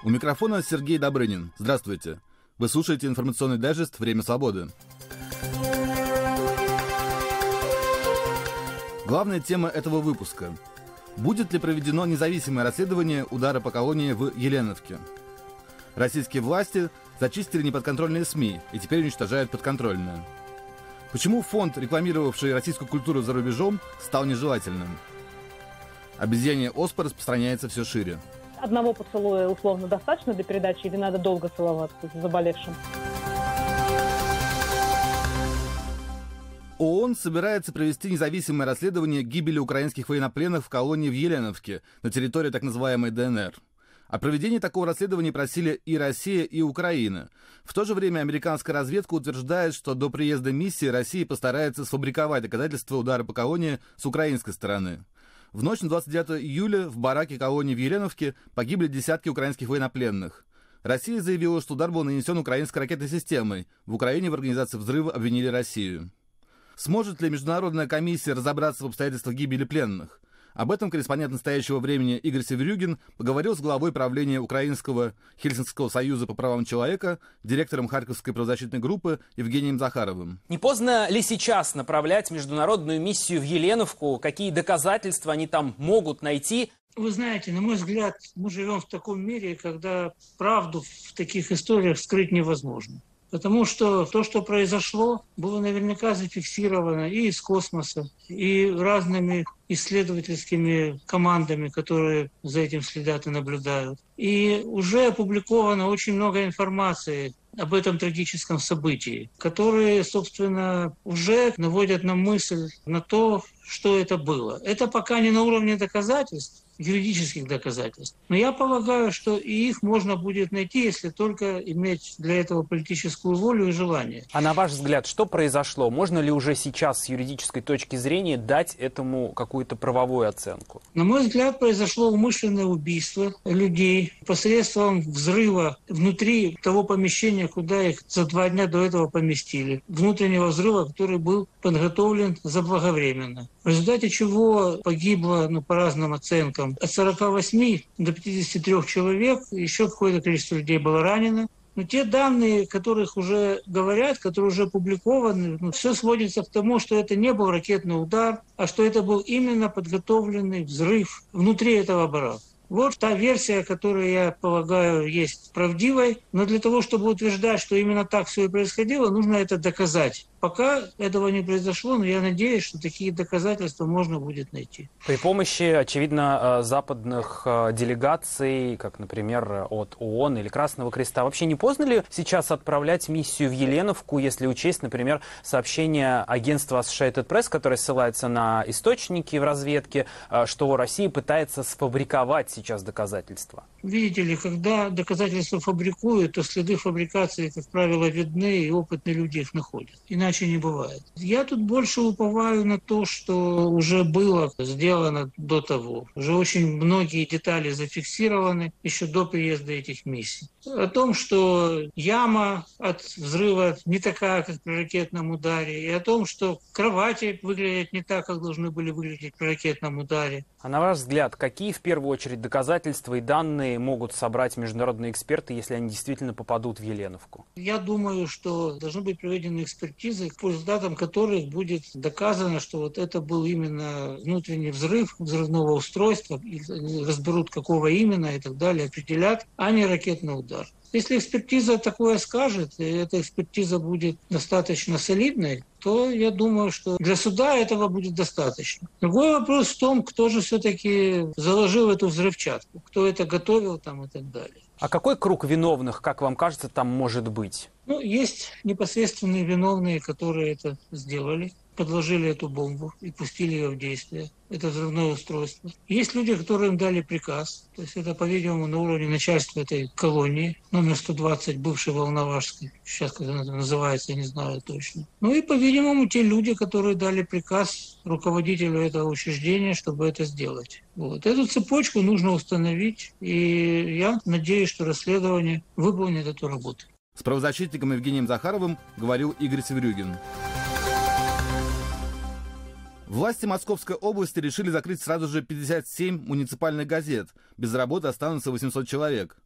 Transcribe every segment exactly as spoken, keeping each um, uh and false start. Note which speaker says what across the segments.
Speaker 1: У микрофона Сергей Добрынин. Здравствуйте. Вы слушаете информационный дайджест «Время свободы». Главная тема этого выпуска. Будет ли проведено независимое расследование удара по колонии в Еленовке? Российские власти зачистили неподконтрольные СМИ и теперь уничтожают подконтрольные. Почему фонд, рекламировавший российскую культуру за рубежом, стал нежелательным? Обезьянья оспа распространяется все шире.
Speaker 2: Одного поцелуя условно достаточно для передачи или надо долго целоваться с заболевшим?
Speaker 1: ООН собирается провести независимое расследование гибели украинских военнопленных в колонии в Еленовке на территории так называемой ДНР. О проведении такого расследования просили и Россия, и Украина. В то же время американская разведка утверждает, что до приезда миссии Россия постарается сфабриковать доказательства удара по колонии с украинской стороны. В ночь на двадцать девятое июля в бараке колонии в Еленовке погибли десятки украинских военнопленных. Россия заявила, что удар был нанесен украинской ракетной системой. В Украине в организации взрыва обвинили Россию. Сможет ли международная комиссия разобраться в обстоятельствах гибели пленных? Об этом корреспондент «Настоящего времени» Игорь Северюгин поговорил с главой правления Украинского Хельсинкского союза по правам человека, директором Харьковской правозащитной группы Евгением Захаровым.
Speaker 3: Не поздно ли сейчас направлять международную миссию в Еленовку? Какие доказательства они там могут найти?
Speaker 4: Вы знаете, на мой взгляд, мы живем в таком мире, когда правду в таких историях скрыть невозможно. Потому что то, что произошло, было наверняка зафиксировано и из космоса, и разными исследовательскими командами, которые за этим следят и наблюдают. И уже опубликовано очень много информации об этом трагическом событии, которые, собственно, уже наводят на мысль на то, что это было. Это пока не на уровне доказательств, юридических доказательств. Но я полагаю, что и их можно будет найти, если только иметь для этого политическую волю и желание.
Speaker 3: А на ваш взгляд, что произошло? Можно ли уже сейчас с юридической точки зрения дать этому какую-то правовую оценку?
Speaker 4: На мой взгляд, произошло умышленное убийство людей посредством взрыва внутри того помещения, куда их за два дня до этого поместили. Внутреннего взрыва, который был подготовлен заблаговременно. В результате чего погибло, ну, по разным оценкам, от сорока восьми до пятидесяти трёх человек, еще какое-то количество людей было ранено. Но те данные, которых уже говорят, которые уже опубликованы, ну, все сводится к тому, что это не был ракетный удар, а что это был именно подготовленный взрыв внутри этого барака. Вот та версия, которая, я полагаю, есть правдивой. Но для того, чтобы утверждать, что именно так все и происходило, нужно это доказать. Пока этого не произошло, но я надеюсь, что такие доказательства можно будет найти.
Speaker 3: При помощи, очевидно, западных делегаций, как, например, от ООН или Красного Креста. Вообще не поздно ли сейчас отправлять миссию в Еленовку, если учесть, например, сообщение агентства Associated Press, которое ссылается на источники в разведке, что Россия пытается сфабриковать сейчас доказательства?
Speaker 4: Видите ли, когда доказательства фабрикуют, то следы фабрикации, как правило, видны, и опытные люди их находят. Иначе не бывает. Я тут больше уповаю на то, что уже было сделано до того. Уже очень многие детали зафиксированы еще до приезда этих миссий. О том, что яма от взрыва не такая, как при ракетном ударе, и о том, что кровати выглядят не так, как должны были выглядеть при ракетном ударе.
Speaker 3: А на ваш взгляд, какие в первую очередь доказательства и данные могут собрать международные эксперты, если они действительно попадут в Еленовку?
Speaker 4: Я думаю, что должны быть проведены экспертизы, по результатам которых будет доказано, что вот это был именно внутренний взрыв взрывного устройства, и разберут, какого именно и так далее, определят, а не ракетный удар. Если экспертиза такое скажет, и эта экспертиза будет достаточно солидной, то я думаю, что для суда этого будет достаточно. Другой вопрос в том, кто же все-таки заложил эту взрывчатку, кто это готовил там и так далее.
Speaker 3: А какой круг виновных, как вам кажется, там может быть?
Speaker 4: Ну, есть непосредственные виновные, которые это сделали, подложили эту бомбу и пустили ее в действие. Это взрывное устройство. Есть люди, которым дали приказ. То есть это, по-видимому, на уровне начальства этой колонии, номер сто двадцать, бывшей Волновашской. Сейчас, как она называется, я не знаю точно. Ну и, по-видимому, те люди, которые дали приказ руководителю этого учреждения, чтобы это сделать. Вот. Эту цепочку нужно установить. И я надеюсь, что расследование выполнит эту работу.
Speaker 1: С правозащитником Евгением Захаровым говорил Игорь Северюгин. Власти Московской области решили закрыть сразу же пятьдесят семь муниципальных газет. Без работы останутся восемьсот человек.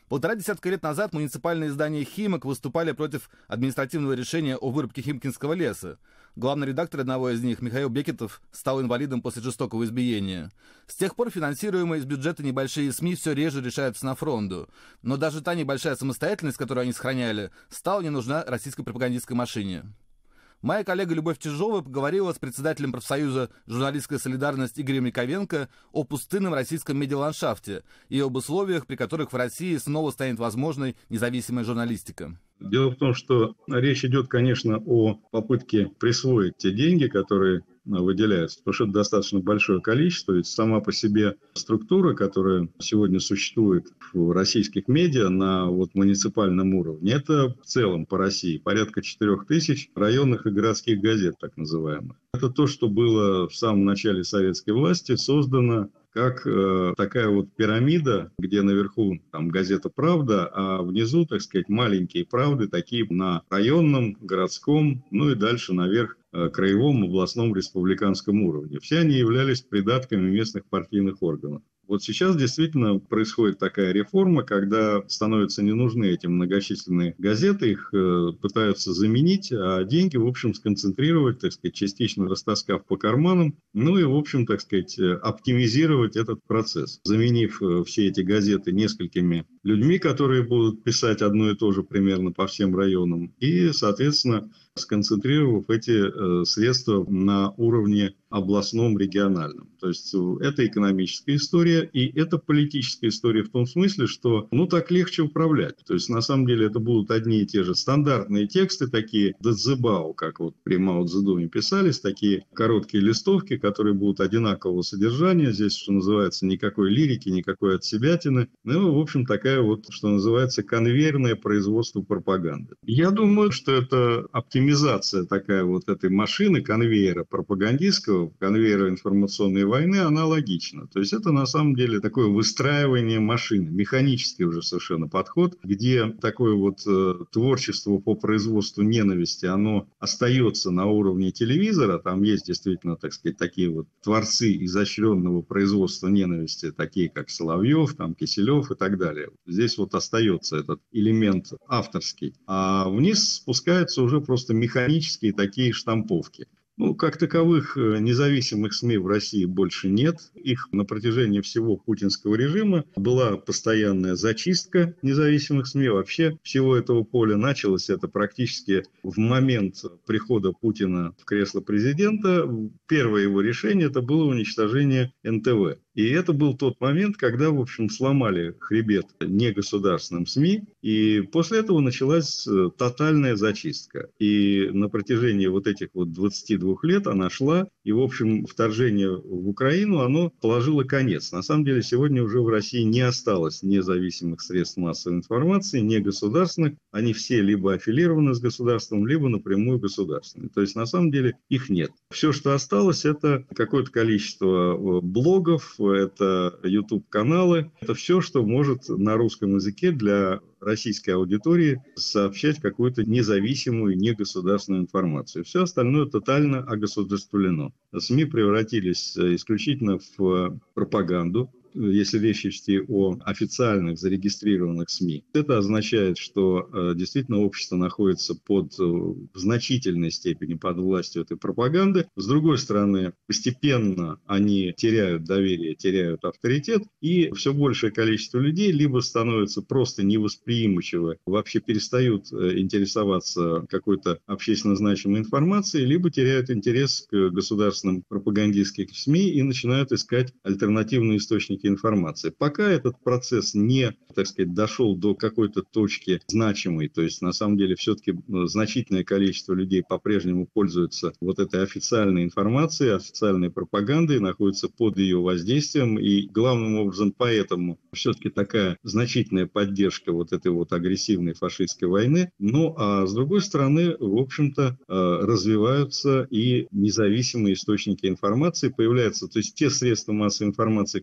Speaker 1: Полтора десятка лет назад муниципальные издания «Химок» выступали против административного решения о вырубке Химкинского леса. Главный редактор одного из них, Михаил Бекетов, стал инвалидом после жестокого избиения. С тех пор финансируемые из бюджета небольшие СМИ все реже решаются на фронту. Но даже та небольшая самостоятельность, которую они сохраняли, стала не нужна российской пропагандистской машине. Моя коллега Любовь Чижова поговорила с председателем профсоюза «Журналистская солидарность» Игорем Яковенко о пустынном российском медиаландшафте и об условиях, при которых в России снова станет возможной независимая журналистика.
Speaker 5: Дело в том, что речь идет, конечно, о попытке присвоить те деньги, которые выделяются, потому что это достаточно большое количество, ведь сама по себе структура, которая сегодня существует в российских медиа на вот муниципальном уровне, это в целом по России порядка четырех тысяч районных и городских газет, так называемых. Это то, что было в самом начале советской власти создано как э, такая вот пирамида, где наверху там газета «Правда», а внизу, так сказать, маленькие правды, такие на районном, городском, ну и дальше наверх э, краевом, областном, республиканском уровне. Все они являлись придатками местных партийных органов. Вот сейчас действительно происходит такая реформа, когда становятся не нужны эти многочисленные газеты, их э, пытаются заменить, а деньги, в общем, сконцентрировать, так сказать, частично растаскав по карманам, ну и, в общем, так сказать, оптимизировать этот процесс, заменив э, все эти газеты несколькими людьми, которые будут писать одно и то же примерно по всем районам, и, соответственно, сконцентрировав эти э, средства на уровне областном, региональном. То есть это экономическая история и это политическая история в том смысле, что ну так легче управлять. То есть на самом деле это будут одни и те же стандартные тексты, такие дацзебао, как вот при Мао Цзэдуне писались, такие короткие листовки, которые будут одинакового содержания. Здесь, что называется, никакой лирики, никакой отсебятины. Ну, в общем, такая вот, что называется, конвейерное производство пропаганды. Я думаю, что это оптимизация такая вот этой машины, конвейера пропагандистского, конвейера информационной войны, она логична. То есть это на самом деле такое выстраивание машины, механический уже совершенно подход, где такое вот э, творчество по производству ненависти, оно остается на уровне телевизора, там есть действительно, так сказать, такие вот творцы изощренного производства ненависти, такие как Соловьев, там Киселев и так далее. Здесь вот остается этот элемент авторский, а вниз спускаются уже просто механические такие штамповки. Ну, как таковых независимых СМИ в России больше нет. Их на протяжении всего путинского режима была постоянная зачистка независимых СМИ. Вообще всего этого поля началось это практически в момент прихода Путина в кресло президента. Первое его решение это было уничтожение эн тэ вэ. И это был тот момент, когда, в общем, сломали хребет негосударственным СМИ, и после этого началась тотальная зачистка. И на протяжении вот этих вот двадцати двух лет она шла, и, в общем, вторжение в Украину, оно положило конец. На самом деле, сегодня уже в России не осталось независимых средств массовой информации, негосударственных. Они все либо аффилированы с государством, либо напрямую государственные. То есть, на самом деле, их нет. Все, что осталось, это какое-то количество блогов, это YouTube-каналы. Это все, что может на русском языке для российской аудитории сообщать какую-то независимую, негосударственную информацию. Все остальное тотально огосударствлено. СМИ превратились исключительно в пропаганду, если речь идти о официальных зарегистрированных СМИ. Это означает, что э, действительно общество находится под, э, в значительной степени под властью этой пропаганды. С другой стороны, постепенно они теряют доверие, теряют авторитет, и все большее количество людей либо становятся просто невосприимчивы, вообще перестают э, интересоваться какой-то общественно значимой информацией, либо теряют интерес к государственным пропагандистским СМИ и начинают искать альтернативные источники информации. Пока этот процесс не, так сказать, дошел до какой-то точки значимой, то есть на самом деле все-таки значительное количество людей по-прежнему пользуются вот этой официальной информацией, официальной пропагандой, находятся под ее воздействием, и главным образом поэтому все-таки такая значительная поддержка вот этой вот агрессивной фашистской войны. Ну а с другой стороны, в общем-то, развиваются и независимые источники информации, появляются, то есть те средства массовой информации, которые в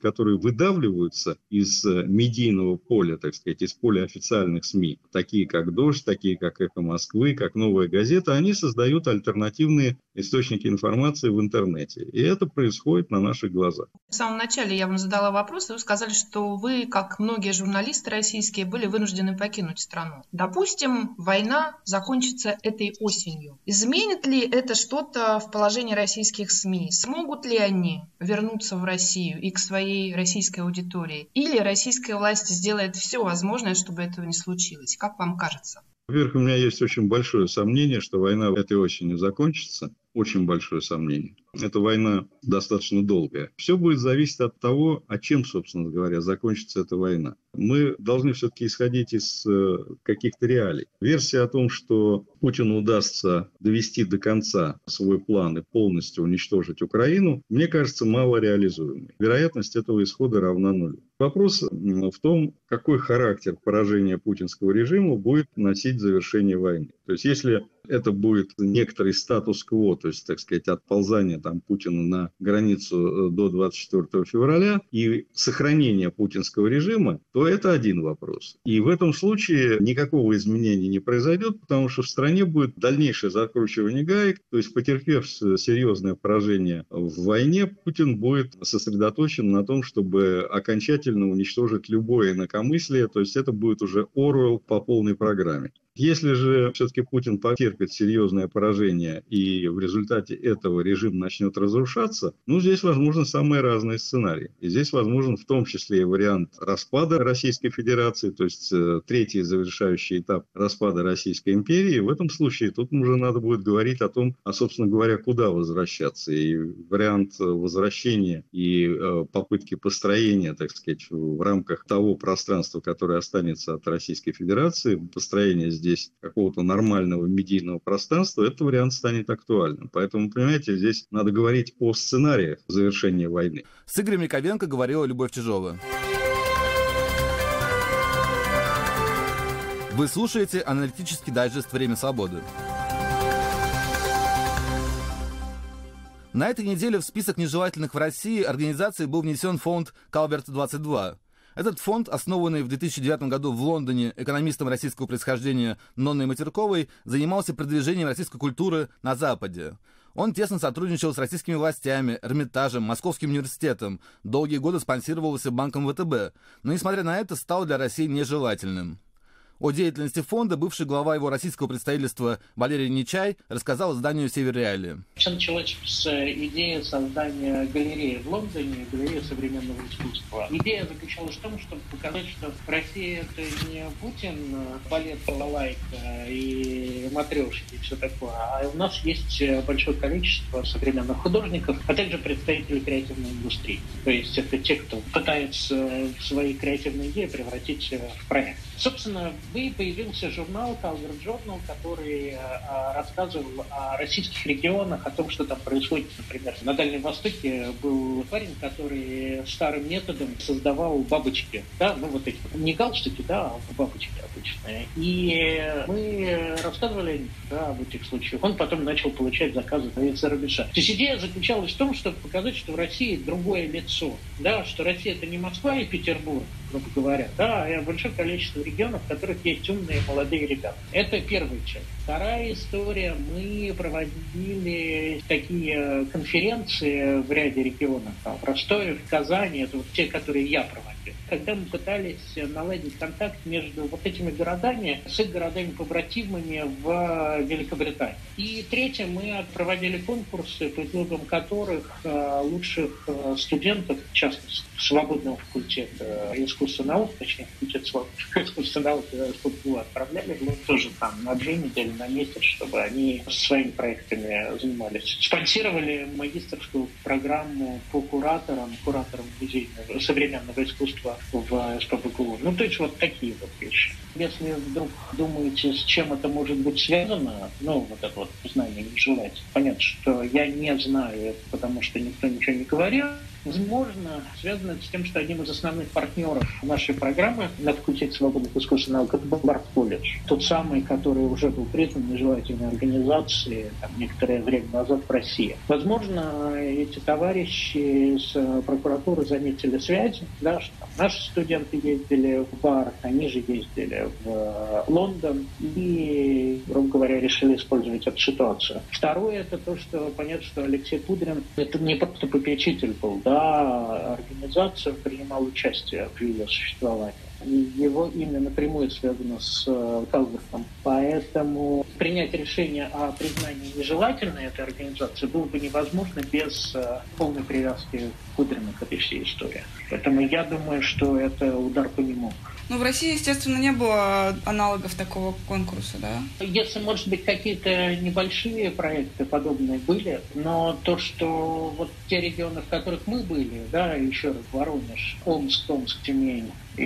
Speaker 5: выдавливаются из медийного поля, так сказать, из поля официальных СМИ, такие как «Дождь», такие как «Эхо Москвы», как «Новая газета», они создают альтернативные источники информации в интернете. И это происходит на наших глазах.
Speaker 6: В самом начале я вам задала вопрос, и вы сказали, что вы, как многие журналисты российские, были вынуждены покинуть страну. Допустим, война закончится этой осенью. Изменит ли это что-то в положении российских СМИ? Смогут ли они вернуться в Россию и к своей российской аудитории? Или российская власть сделает все возможное, чтобы этого не случилось? Как вам кажется?
Speaker 5: Во-первых, у меня есть очень большое сомнение, что война этой осенью закончится. Очень большое сомнение. Эта война достаточно долгая. Все будет зависеть от того, о чем, собственно говоря, закончится эта война. Мы должны все-таки исходить из каких-то реалий. Версия о том, что Путину удастся довести до конца свой план и полностью уничтожить Украину, мне кажется, малореализуемой. Вероятность этого исхода равна нулю. Вопрос в том, какой характер поражения путинского режима будет носить завершение войны. То есть, если это будет некоторый статус-кво, то есть, так сказать, отползание там, Путина на границу до двадцать четвёртого февраля и сохранение путинского режима, то это один вопрос. И в этом случае никакого изменения не произойдет, потому что в стране будет дальнейшее закручивание гаек, то есть, потерпев серьезное поражение в войне, Путин будет сосредоточен на том, чтобы окончательно уничтожить любое инакомыслие, то есть это будет уже Оруэлл по полной программе. Если же все-таки Путин потерпит серьезное поражение и в результате этого режим начнет разрушаться, ну, здесь возможны самые разные сценарии. И здесь возможен в том числе и вариант распада Российской Федерации, то есть э, третий завершающий этап распада Российской империи. В этом случае тут уже надо будет говорить о том, а, собственно говоря, куда возвращаться. И вариант возвращения и э, попытки построения, так сказать, в рамках того пространства, которое останется от Российской Федерации, построение здесь какого-то нормального медийного пространства, этот вариант станет актуальным. Поэтому, понимаете, здесь надо говорить о сценариях завершения войны.
Speaker 1: С Игорем Яковенко говорила Любовь Чижова. Вы слушаете аналитический дайджест «Время свободы». На этой неделе в список нежелательных в России организаций был внесен фонд Калверт двадцать два. Этот фонд, основанный в две тысячи девятом году в Лондоне экономистом российского происхождения Нонной Матерковой, занимался продвижением российской культуры на Западе. Он тесно сотрудничал с российскими властями, Эрмитажем, Московским университетом, долгие годы спонсировался банком вэ тэ бэ, но, несмотря на это, стал для России нежелательным. О деятельности фонда бывший глава его российского представительства Валерий Нечай рассказал изданию «Север Реалии».
Speaker 7: Все началось с идеи создания галереи в Лондоне, галереи современного искусства. Идея заключалась в том, чтобы показать, что Россия — это не Путин, балет, балалайка и матрешки и все такое, а у нас есть большое количество современных художников, а также представителей креативной индустрии. То есть это те, кто пытается свои креативные идеи превратить в проект. Собственно, и появился журнал Calvert Journal, который а, рассказывал о российских регионах, о том, что там происходит. Например, на Дальнем Востоке был парень, который старым методом создавал бабочки. Да, ну вот эти, не галстуки, да, а бабочки обычные. И мы рассказывали, да, в этих случаях. Он потом начал получать заказы из-за рубежа. То есть идея заключалась в том, чтобы показать, что в России другое лицо. Да, что Россия — это не Москва и Петербург, грубо говоря, да, а большое количество регионов, в которых есть умные молодые ребята. Это первая часть. Вторая история. Мы проводили такие конференции в ряде регионов. Там, в Ростове, в Казани. Это вот те, которые я проводил. Когда мы пытались наладить контакт между вот этими городами с их городами-побратимами в Великобритании. И третье. Мы проводили конкурсы, по итогам которых лучших студентов, в частности, свободного факультета искусства и наук, точнее, факультет свободных искусств и наук, отправляли ну, тоже там на две недели, на месяц, чтобы они своими проектами занимались. Спонсировали магистерскую программу по кураторам, кураторам музейного современного искусства в эс пэ бэ гэ у. Ну, то есть вот такие вот вещи. Если вдруг думаете, с чем это может быть связано, ну, вот это вот знание не желаете. Понятно, что я не знаю, потому что никто ничего не говорил. Возможно, связано с тем, что одним из основных партнеров нашей программы на факультете свободных искусств и наук это был Барт-колледж. Тот самый, который уже был признан нежелательной организацией там, некоторое время назад в России. Возможно, эти товарищи с прокуратуры заметили связи, да, что там, наши студенты ездили в Барт, они же ездили в Лондон и, грубо говоря, решили использовать эту ситуацию. Второе, это то, что понятно, что Алексей Кудрин это не просто попечитель был, да, организация принимала участие в ее существовании. Его имя напрямую связано с Калвертом. Поэтому принять решение о признании нежелательной этой организации было бы невозможно без полной привязки Кудрина к этой всей истории. Поэтому я думаю, что это удар по нему.
Speaker 8: Ну, в России, естественно, не было аналогов такого конкурса, да?
Speaker 7: Если, может быть, какие-то небольшие проекты подобные были, но то, что вот те регионы, в которых мы были, да, еще раз, Воронеж, Омск, Томск, Тюмень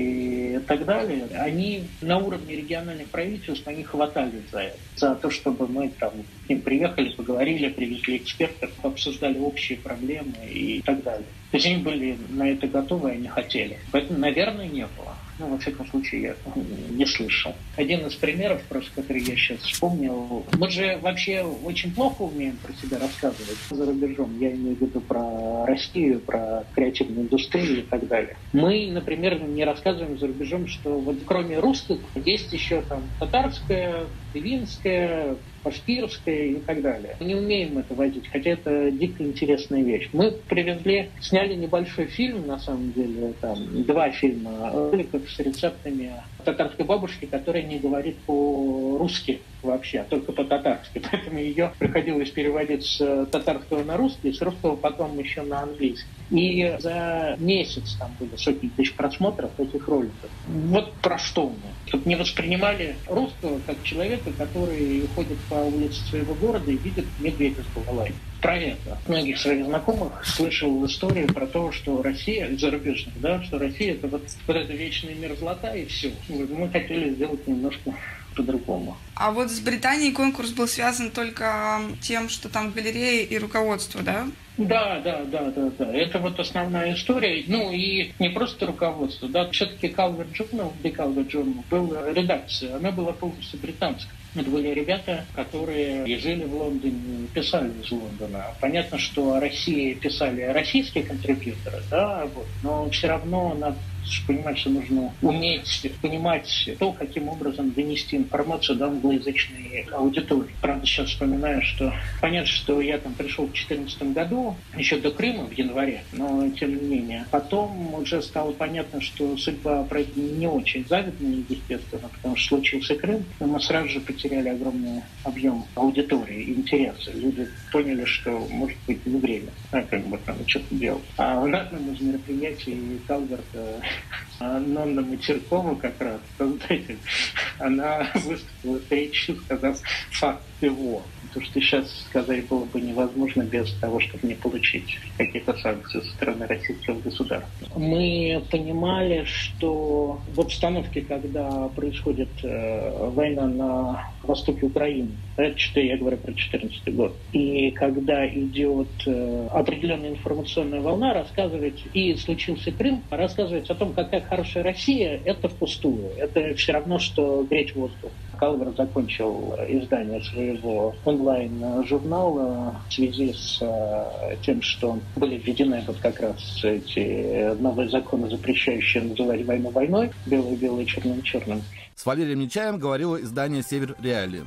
Speaker 7: и так далее, они на уровне региональных правительств, они хватали за это, за то, чтобы мы там к ним приехали, поговорили, привезли экспертов, обсуждали общие проблемы и так далее. То есть они были на это готовы, они хотели. Поэтому, наверное, не было. Ну, во всяком случае, я не слышал. Один из примеров, просто который я сейчас вспомнил. Мы же вообще очень плохо умеем про себя рассказывать за рубежом. Я имею в виду про Россию, про креативную индустрию и так далее. Мы, например, не рассказываем за рубежом, что вот кроме русских есть еще там татарская, тывинская, башкирская и так далее. Мы не умеем это возить, хотя это дико интересная вещь. Мы привезли, сняли небольшой фильм, на самом деле, там, два фильма, роликов с рецептами татарской бабушки, которая не говорит по-русски вообще, а только по-татарски. Поэтому ее приходилось переводить с татарского на русский, с русского потом еще на английский. И за месяц там были сотни тысяч просмотров этих роликов. Вот про что мы. Чтобы не воспринимали русского как человека, который ходит по улице своего города и видит медведя с балалайкой. Про это. От многих своих знакомых слышал историю про то, что Россия, зарубежных, да, что Россия это вот, вот это вечный мир злота и все. Мы хотели сделать немножко по-другому.
Speaker 8: А вот с Британией конкурс был связан только тем, что там галереи и руководство, да?
Speaker 7: Да, да, да, да, да. Это вот основная история. Ну и не просто руководство, да. Все-таки Calvert Journal, The Calvert Journal, была редакция, она была полностью британская. Это были ребята, которые жили в Лондоне, писали из Лондона. Понятно, что о России писали российские контрибьюторы, да, вот, но все равно надо понимать, что нужно уметь понимать то, каким образом донести информацию до англоязычной аудитории. Правда, сейчас вспоминаю, что понятно, что я там пришел в две тысячи четырнадцатом году, еще до Крыма в январе, но тем не менее. Потом уже стало понятно, что судьба проекта не очень завидная, естественно, потому что случился Крым, и мы сразу же потеряли огромный объем аудитории и интереса. Люди поняли, что, может быть, не время, а как бы там что-то делать. А на одном из мероприятий Калверта Нонна Матеркова как раз, создатель, она выступила с речью, сказав факт его. То, что сейчас сказать было бы невозможно без того, чтобы не получить какие-то санкции со стороны российского государства. Мы понимали, что в обстановке, когда происходит э, война на востоке Украины, это что я говорю про две тысячи четырнадцатый год, и когда идет э, определенная информационная волна, рассказывать, и случился Крым, рассказывать о том, какая хорошая Россия, это впустую. Это все равно, что греть воздух. Calvert закончил издание своего онлайн-журнала в связи с э, тем, что были введены вот как раз эти новые законы, запрещающие называть войну войной, белое-белое, черным-черным.
Speaker 1: С Валерием Нечаевым говорило издание «Север Реалии».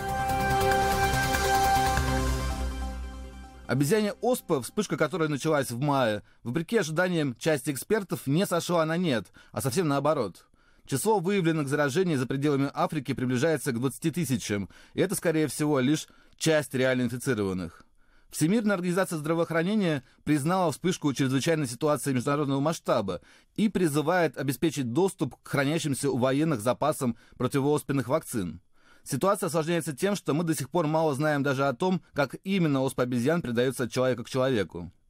Speaker 1: Обезьянья оспа, вспышка которой началась в мае, вопреки ожиданиям части экспертов, не сошла на нет, а совсем наоборот. Число выявленных заражений за пределами Африки приближается к двадцати тысячам, и это, скорее всего, лишь часть реально инфицированных. Всемирная организация здравоохранения признала вспышку чрезвычайной ситуации международного масштаба и призывает обеспечить доступ к хранящимся у военных запасам противооспенных вакцин. Ситуация осложняется тем, что мы до сих пор мало знаем даже о том, как именно оспа обезьян передается от человека к человеку.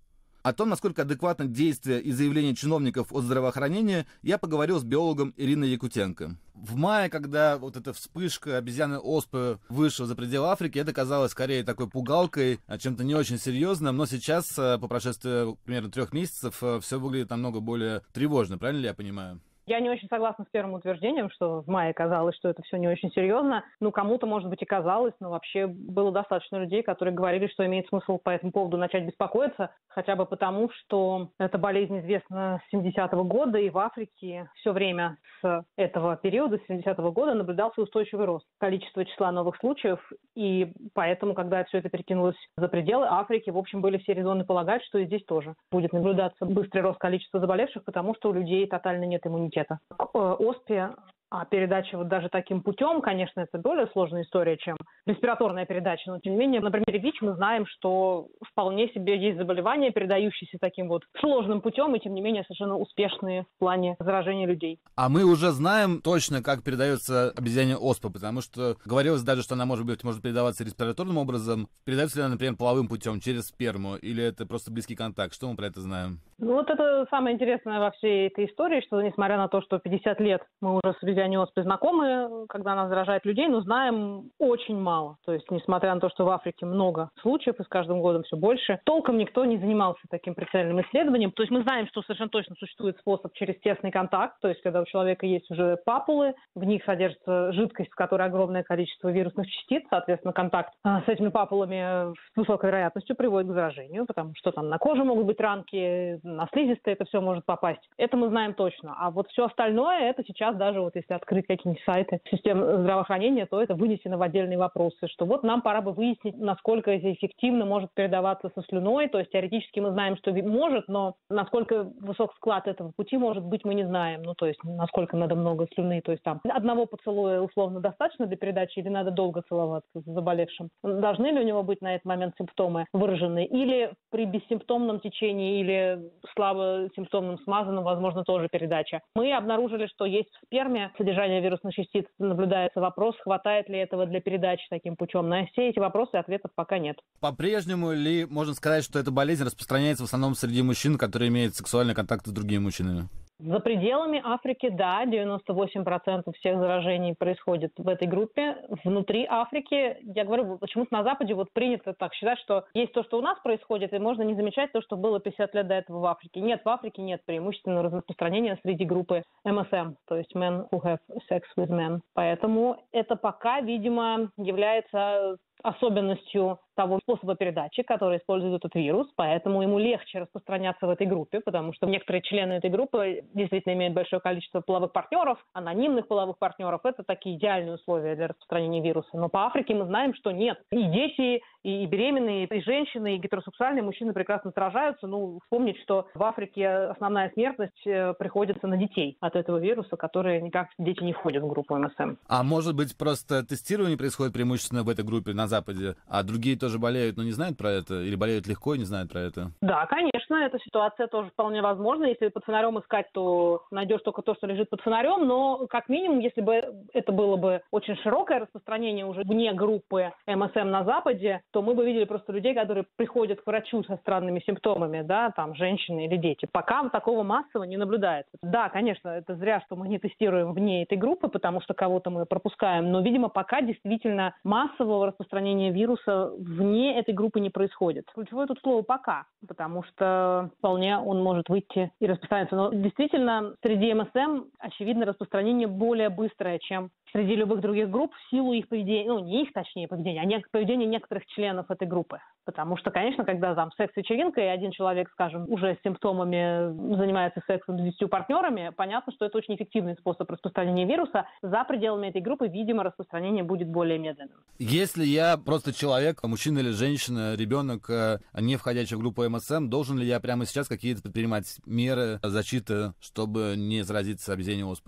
Speaker 1: О том, насколько адекватны действия и заявления чиновников от здравоохранения, я поговорил с биологом Ириной Якутенко. В мае, когда вот эта вспышка обезьяны оспы вышла за пределы Африки, это казалось скорее такой пугалкой, чем-то не очень серьезным, но сейчас, по прошествии примерно трех месяцев, все выглядит намного более тревожно, правильно ли я понимаю?
Speaker 2: Я не очень согласна с первым утверждением, что в мае казалось, что это все не очень серьезно. Ну, кому-то, может быть, и казалось, но вообще было достаточно людей, которые говорили, что имеет смысл по этому поводу начать беспокоиться, хотя бы потому, что эта болезнь известна с семидесятого года, и в Африке все время с этого периода, с семидесятого года, наблюдался устойчивый рост количества числа новых случаев, и поэтому, когда все это перекинулось за пределы Африки, в общем, были все резоны полагать, что и здесь тоже будет наблюдаться быстрый рост количества заболевших, потому что у людей тотально нет иммунитета. К оспе, а передача вот даже таким путем, конечно, это более сложная история, чем респираторная передача, но тем не менее на примере ВИЧ мы знаем, что вполне себе есть заболевания, передающиеся таким вот сложным путем и тем не менее совершенно успешные в плане заражения людей.
Speaker 1: А мы уже знаем точно, как передается обезьяне оспа, потому что говорилось даже, что она может быть может передаваться респираторным образом. Передается ли она, например, половым путем, через сперму, или это просто близкий контакт? Что мы про это знаем?
Speaker 2: Ну вот это самое интересное во всей этой истории, что несмотря на то, что пятьдесят лет мы уже с обезьянной оспой знакомы, когда она заражает людей, но знаем очень мало. То есть несмотря на то, что в Африке много случаев, и с каждым годом все больше, толком никто не занимался таким прицельным исследованием. То есть мы знаем, что совершенно точно существует способ через тесный контакт, то есть когда у человека есть уже папулы, в них содержится жидкость, в которой огромное количество вирусных частиц, соответственно, контакт с этими папулами с высокой вероятностью приводит к заражению, потому что там на коже могут быть ранки, на слизистые это все может попасть. Это мы знаем точно. А вот все остальное, это сейчас даже вот если открыть какие-нибудь сайты систем здравоохранения, то это вынесено в отдельные вопросы, что вот нам пора бы выяснить, насколько это эффективно может передаваться со слюной. То есть теоретически мы знаем, что может, но насколько высок склад этого пути может быть, мы не знаем. Ну, то есть насколько надо много слюны. То есть там одного поцелуя условно достаточно для передачи или надо долго целоваться с заболевшим? Должны ли у него быть на этот момент симптомы выражены? Или при бессимптомном течении или слабо симптомным смазанным, возможно, тоже передача. Мы обнаружили, что есть в сперме содержание вирусных частиц, наблюдается вопрос, хватает ли этого для передачи таким путем. На все эти вопросы ответов пока нет.
Speaker 1: По-прежнему ли можно сказать, что эта болезнь распространяется в основном среди мужчин, которые имеют сексуальный контакт с другими мужчинами?
Speaker 2: За пределами Африки, да, девяносто восемь процентов всех заражений происходит в этой группе. Внутри Африки, я говорю, почему-то на Западе вот принято так считать, что есть то, что у нас происходит, и можно не замечать то, что было пятьдесят лет до этого в Африке. Нет, в Африке нет преимущественного распространения среди группы эм эс эм, то есть Men Who Have Sex With Men. Поэтому это пока, видимо, является особенностью того способа передачи, который использует этот вирус, поэтому ему легче распространяться в этой группе, потому что некоторые члены этой группы действительно имеют большое количество половых партнеров, анонимных половых партнеров. Это такие идеальные условия для распространения вируса. Но по Африке мы знаем, что нет. И дети, и беременные, и женщины, и гетеросексуальные мужчины прекрасно сражаются. Ну, вспомнить, что в Африке основная смертность приходится на детей от этого вируса, которые никак дети не входят в группу эм эс эм.
Speaker 1: А может быть, просто тестирование происходит преимущественно в этой группе на Западе, а другие тоже болеют, но не знают про это? Или болеют легко и не знают про это?
Speaker 2: Да, конечно, эта ситуация тоже вполне возможна. Если под фонарем искать, то найдешь только то, что лежит под фонарем, но как минимум, если бы это было бы очень широкое распространение уже вне группы эм эс эм на Западе, то мы бы видели просто людей, которые приходят к врачу со странными симптомами, да, там, женщины или дети. Пока такого массово не наблюдается. Да, конечно, это зря, что мы не тестируем вне этой группы, потому что кого-то мы пропускаем, но, видимо, пока действительно массового распространения вируса вне этой группы не происходит. Ключевое тут слово «пока», потому что вполне он может выйти и распространяться. Но действительно, среди эм эс эм, очевидно, распространение более быстрое, чем среди любых других групп в силу их поведения, ну, не их, точнее, поведения, а не, поведения некоторых членов этой группы. Потому что, конечно, когда там секс-вечеринка, и один человек, скажем, уже с симптомами занимается сексом с десятью партнерами, понятно, что это очень эффективный способ распространения вируса. За пределами этой группы, видимо, распространение будет более медленным.
Speaker 1: Если я просто человек, мужчина или женщина, ребенок, не входящий в группу эм эс эм, должен ли я прямо сейчас какие-то предпринимать меры защиты, чтобы не заразиться обезьяньей оспой?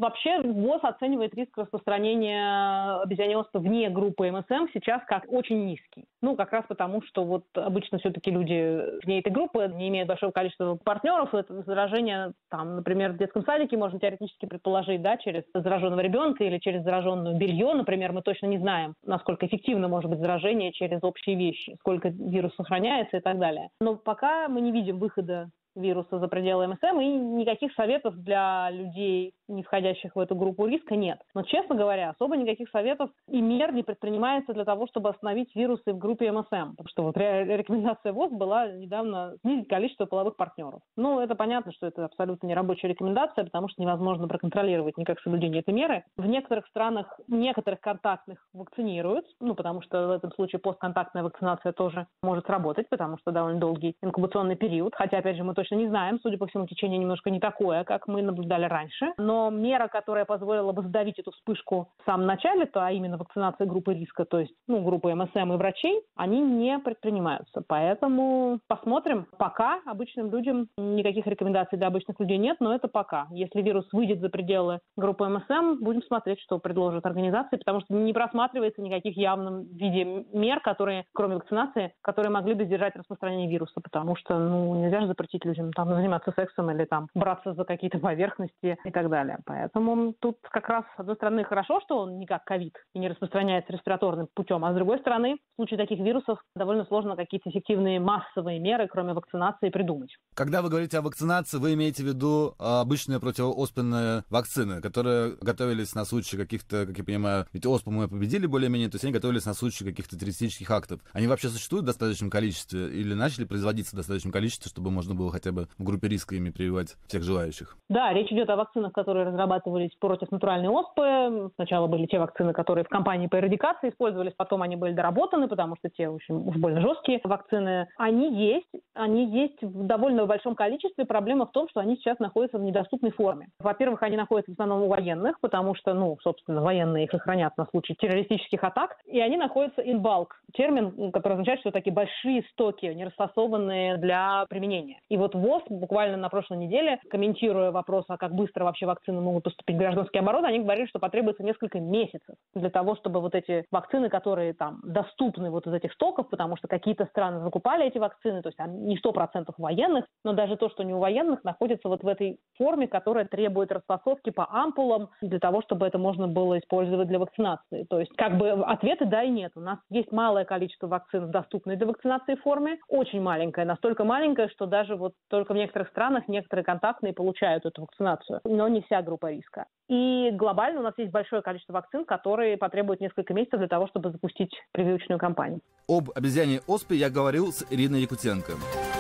Speaker 2: вообще ВОЗ оценивает риск распространения обезьяньей оспы вне группы эм эс эм сейчас как очень низкий. Ну, как раз потому, что вот обычно все-таки люди вне этой группы не имеют большого количества партнеров. Это заражение, там, например, в детском садике можно теоретически предположить, да, через зараженного ребенка или через зараженное белье, например, мы точно не знаем, насколько эффективно может быть заражение через общие вещи, сколько вирус сохраняется и так далее. Но пока мы не видим выхода вируса за пределы эм эс эм, и никаких советов для людей, не входящих в эту группу риска, нет. Но, честно говоря, особо никаких советов и мер не предпринимается для того, чтобы остановить вирусы в группе эм эс эм. Потому что вот рекомендация ВОЗ была недавно снизить количество половых партнеров. Ну, это понятно, что это абсолютно не рабочая рекомендация, потому что невозможно проконтролировать никак соблюдение этой меры. В некоторых странах некоторых контактных вакцинируют, ну, потому что в этом случае постконтактная вакцинация тоже может сработать, потому что довольно долгий инкубационный период. Хотя, опять же, мы точно не знаем, судя по всему, течение немножко не такое, как мы наблюдали раньше. Но мера, которая позволила бы задавить эту вспышку в самом начале, то, а именно вакцинация группы риска, то есть ну, группы эм эс эм и врачей, они не предпринимаются. Поэтому посмотрим. Пока обычным людям никаких рекомендаций для обычных людей нет, но это пока. Если вирус выйдет за пределы группы эм эс эм, будем смотреть, что предложат организации, потому что не просматривается никаких явном виде мер, которые, кроме вакцинации, которые могли бы сдержать распространение вируса, потому что ну, нельзя же запретить людям там, заниматься сексом или там браться за какие-то поверхности и так далее. Поэтому тут как раз, с одной стороны, хорошо, что он не как ковид и не распространяется респираторным путем, а с другой стороны, в случае таких вирусов довольно сложно какие-то эффективные массовые меры, кроме вакцинации, придумать.
Speaker 1: Когда вы говорите о вакцинации, вы имеете в виду обычные противооспенные вакцины, которые готовились на случай каких-то, как я понимаю, ведь оспу мы победили более-менее, то есть они готовились на случай каких-то террористических актов. Они вообще существуют в достаточном количестве или начали производиться в достаточном количестве, чтобы можно было хотя бы в группе риска ими прививать всех желающих?
Speaker 2: Да, речь идет о вакцинах, которые разрабатывались против натуральной оспы. Сначала были те вакцины, которые в кампании по эрадикации использовались, потом они были доработаны, потому что те очень уж больно жесткие вакцины. Они есть, они есть в довольно большом количестве. Проблема в том, что они сейчас находятся в недоступной форме. Во-первых, они находятся в основном у военных, потому что, ну, собственно, военные их и хранят на случай террористических атак, и они находятся in bulk. Термин, который означает, что такие большие стоки, не расфасованные для применения. И вот ВОЗ буквально на прошлой неделе, комментируя вопрос, а как быстро вообще вакцины могут поступить в гражданский оборот, они говорили, что потребуется несколько месяцев для того, чтобы вот эти вакцины, которые там доступны вот из этих стоков, потому что какие-то страны закупали эти вакцины, то есть не сто процентов военных, но даже то, что не у военных, находится вот в этой форме, которая требует расфасовки по ампулам для того, чтобы это можно было использовать для вакцинации. То есть как бы ответы да и нет. У нас есть малое количество вакцин в доступной для вакцинации форме, очень маленькое, настолько маленькое, что даже вот только в некоторых странах некоторые контактные получают эту вакцинацию, но не вся группа риска. И глобально у нас есть большое количество вакцин, которые потребуют несколько месяцев для того, чтобы запустить прививочную кампанию.
Speaker 1: Об обезьяньей оспе я говорил с Ириной Якутенко.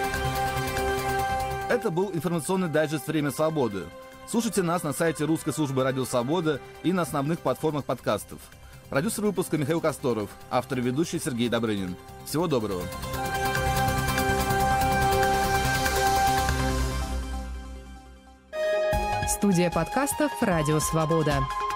Speaker 1: Это был информационный дайджест «Время свободы». Слушайте нас на сайте русской службы «Радио Свобода» и на основных платформах подкастов. Продюсер выпуска Михаил Косторов, автор и ведущий Сергей Добрынин. Всего доброго.
Speaker 9: Студия подкастов «Радио Свобода».